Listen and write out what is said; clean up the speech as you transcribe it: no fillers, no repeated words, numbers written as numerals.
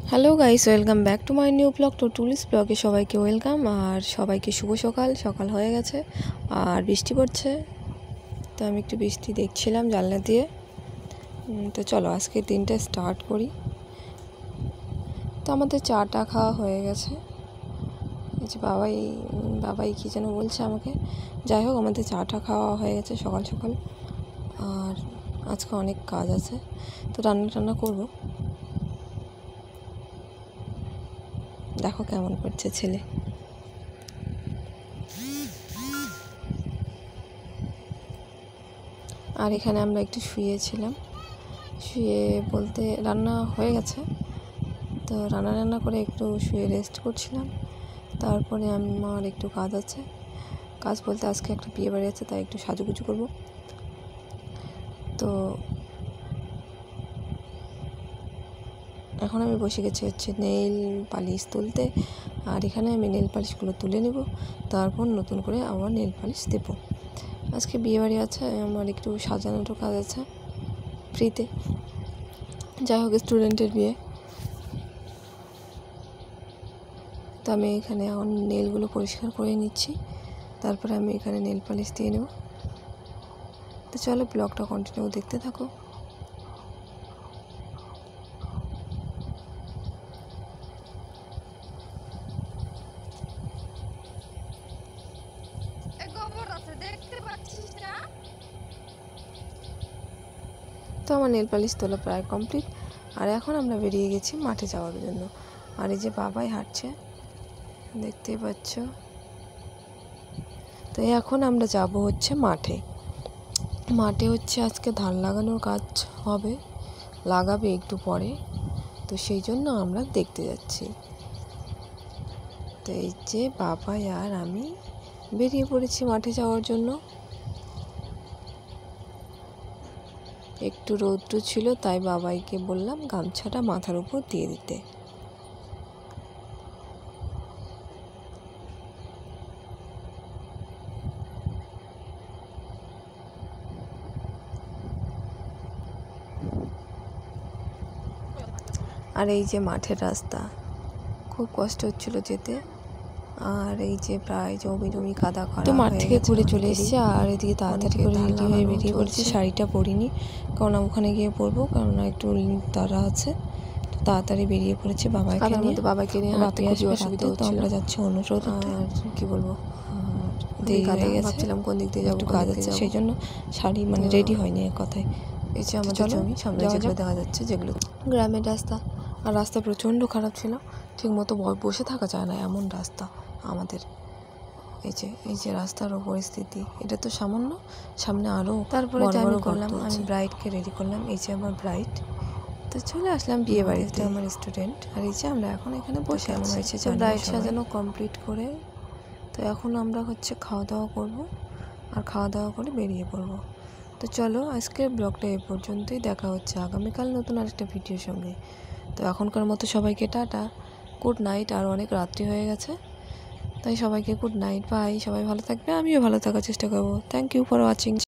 Hello guys, welcome back to my new blog. তো টুলিস ব্লগে সবাইকে ওয়েলকাম। আর সবাইকে শুভ সকাল। সকাল হয়ে গেছে আর বৃষ্টি পড়ছে, তো আমি একটু বৃষ্টি দেখছিলাম জানলা দিয়ে। তো চলো আজকের দিনটা স্টার্ট করি। তো আমাদের চাটা খাওয়া হয়ে গেছে। এই যে বাবাই কী যেন বলছে আমাকে। যাই হোক, আমাদের চাটা খাওয়া হয়ে গেছে সকাল সকাল। আর আজকে অনেক কাজ আছে, তো রান্না করবো। দেখো কেমন করছে ছেলে। আর এখানে আমরা একটু শুয়েছিলাম। শুয়ে বলতে রান্না হয়ে গেছে, তো রান্না করে একটু শুয়ে রেস্ট করছিলাম। তারপরে আমার একটু কাজ আছে। কাজ বলতে আজকে একটা বিয়ে বাড়ি আছে, তাই একটু সাজুগুজু করব। তো এখন আমি বসে গেছি নেইল পালিশ তুলতে। আর এখানে আমি নেইল পালিশগুলো তুলে নেব, তারপর নতুন করে আবার নেইল পালিশ দেবো। আজকে বিয়ে বাড়ি আছে, আমার একটু সাজানোর কাজ আছে ফ্রিতে। যাই হোক, স্টুডেন্টের বিয়ে। তো আমি এখানে এখন নেলগুলো পরিষ্কার করে নিচ্ছি, তারপরে আমি এখানে নেল পালিশ দিয়ে নেব। তো চলো ব্লগটা কন্টিনিউ দেখতে থাকো। তো আমার নেল পালিশ তোলা প্রায় কমপ্লিট। আর এখন আমরা বেরিয়ে গেছি মাঠে যাওয়ার জন্য। আর এই যে বাবাই হাঁটছে, দেখতেই পাচ্ছ। তো এখন আমরা যাব মাঠে হচ্ছে আজকে ধান লাগানোর কাজ হবে, লাগাবে একটু পরে। তো সেই জন্য আমরা দেখতে যাচ্ছি। তো এই যে বাবাই আর আমি বেরিয়ে পড়েছি মাঠে যাওয়ার জন্য। একটু রৌদ্র ছিল, তাই বাবাইকে বললাম গামছাটা মাথার উপর দিয়ে দিতে। আর এই যে মাঠের রাস্তা, খুব কষ্ট হচ্ছিল যেতে। আর এই যে প্রায় জমি কাদা করা। তো মাঠ থেকে ঘুরে চলে এসেছি, আর এদিকে তাড়াতাড়ি করে রেডি হয়ে বেরিয়ে পড়েছি। শাড়িটা পরিনি, কারণ ওখানে গিয়ে পরবো, কারণ একটু তাড়া আছে। তো তাড়াতাড়ি বেরিয়ে পড়েছি বাবাকে নিয়ে। বাপি আসবে রাতে, তো আমরা যাচ্ছি অনুরোধ। আর কি বলবো, দেরি হয়ে গেছে, ভাবছিলাম কোন দিক দিয়ে যাবো, একটু কাজ আছে, সেই জন্য শাড়ি রেডি হয়নি এক কথায়। এই যে আমাদের জমি সামনে যেগুলো দেখা যাচ্ছে, যেগুলো গ্রামের রাস্তা। আর রাস্তা প্রচণ্ড খারাপ ছিল, ঠিকমতো বসে থাকা যায় না এমন রাস্তা আমাদের। এই যে রাস্তার পরিস্থিতি, এটা তো সামান্য, সামনে আরও। তারপরে আমি ব্রাইডকে রেডি করলাম। এই যে আমার ব্রাইড। তো চলে আসলাম বিয়ে বাড়িতে, আমার স্টুডেন্ট। আর এই যে আমরা এখন এখানে বসে আছি। ব্রাইড সাজানো কমপ্লিট করে, তো এখন আমরা খাওয়া দাওয়া করবো, আর খাওয়া দাওয়া করে বেরিয়ে পড়বো। তো চলো আজকের ব্লগটা এই পর্যন্তই। দেখা হচ্ছে আগামীকাল নতুন আরেকটা ভিডিওর সঙ্গে। তো এখনকার মতো সবাইকে টাটা, গুড নাইট। আর অনেক রাত্রি হয়ে গেছে, তাই সবাইকে গুড নাইট, বাই। সবাই ভালো থাকবে, আমিও ভালো থাকার চেষ্টা করবো। Thank you for watching.